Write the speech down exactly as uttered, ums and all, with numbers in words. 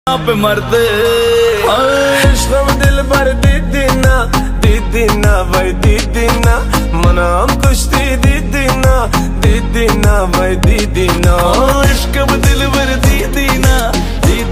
आप मरते इश्क़ में दिल भर दीदी ना दीदी ना भाई दीदी ना मना हम कुश्ती दीदी ना दीदी ना भाई दीदी ना।